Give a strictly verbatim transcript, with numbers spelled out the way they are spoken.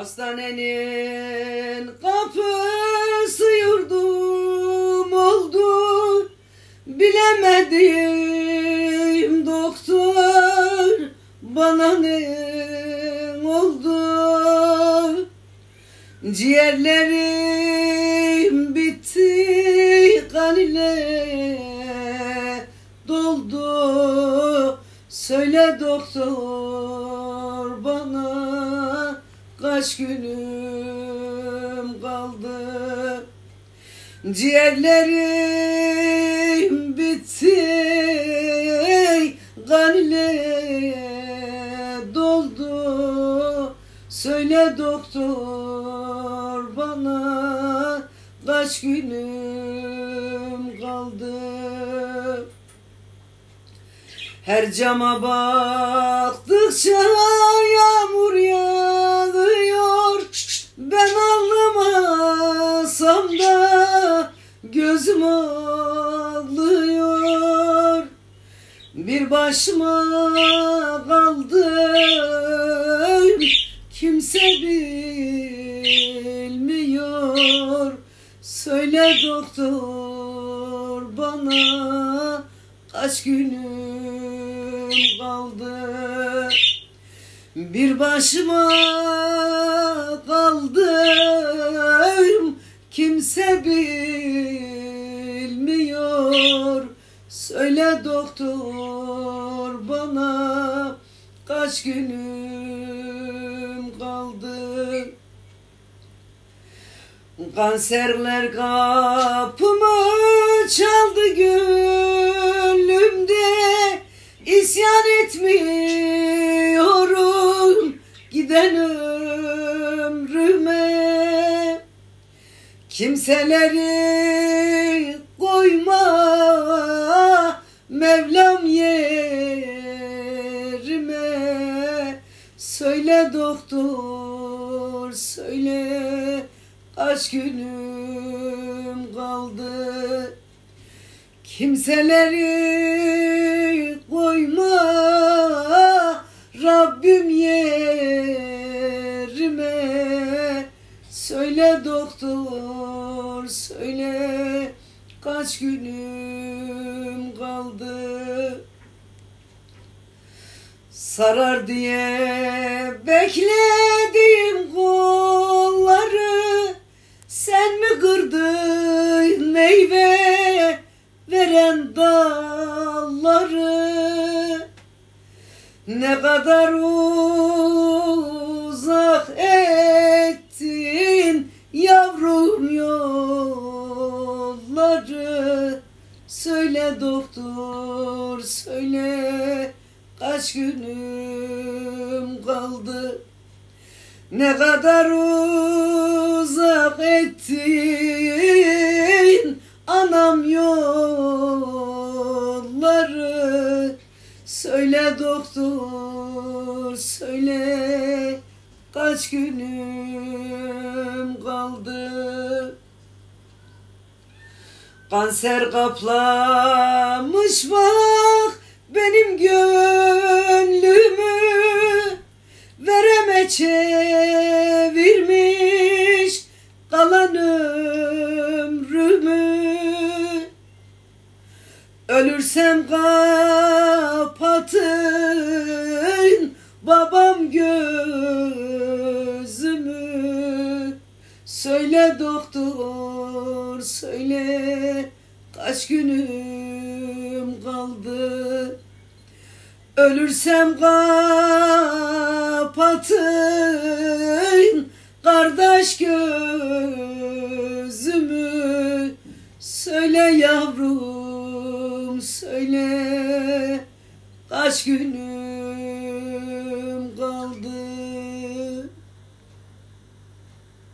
Hastanenin kapısı yurdum oldu, bilemedim doktor bana ne oldu. Ciğerlerim bitti, kan ile doldu. Söyle doktor bana kaç günüm kaldı. Ciğerlerim bitti, kan ile doldu. Söyle doktor bana kaç günüm kaldı. Her cama baktıkça yağmur yağıyor. Ben anlamasam da gözüm ağlıyor. Bir başıma kaldım, kimse bilmiyor. Söyle doktor bana kaç günüm kaldı. Bir başıma kaldım, kimse bilmiyor. Söyle doktor bana kaç günüm kaldı. Kanserler kapımı çaldı, gönlümde isyan etmiyorum giden ömrüme. Kimseleri koyma Mevlam yerime. Söyle doktor söyle kaç günüm kaldı. Kimseleri koyma Rabbim yerime. Söyle doktor söyle kaç günüm kaldı. Sarar diye beklediğim kolları sen mi kırdın meyve veren dalları? Ne kadar uzak ettin yavrum yolları. Söyle doktor söyle kaç günüm kaldı. Ne kadar uzak ettin anam yolları. Söyle doktor söyle kaç günüm kaldı. Kanser kaplamış bak benim gönlümü, vereme çevirmiş kalan ömrümü. Ölürsem kapatın babam gözümü. Söyle doktor söyle kaç günüm kaldı. Ölürsem kapatın kardeş gözümü. Söyle yavrum söyle kaç günüm